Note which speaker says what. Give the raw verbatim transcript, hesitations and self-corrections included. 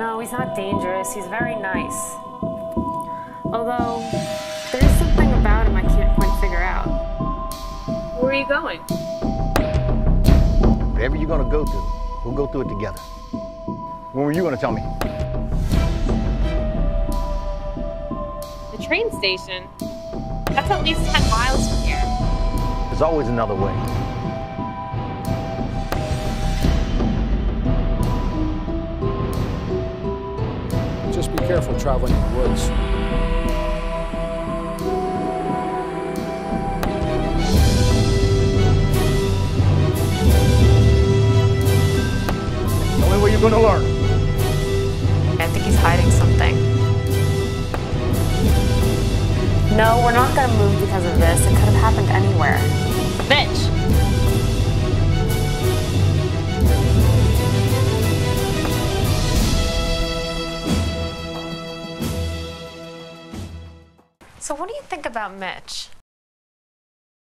Speaker 1: No, he's not dangerous. He's very nice. Although, there's something about him I can't quite figure out. Where are you going?
Speaker 2: Whatever you're gonna go through, we'll go through it together. When were you gonna tell me?
Speaker 1: The train station? That's at least ten miles from here.
Speaker 2: There's always another way.
Speaker 3: Just be careful traveling in the woods.
Speaker 2: Tell me what you're gonna learn.
Speaker 1: I think he's hiding something. No, we're not gonna move because of this. It could have happened anywhere. Mitch! So what do you think about Mitch?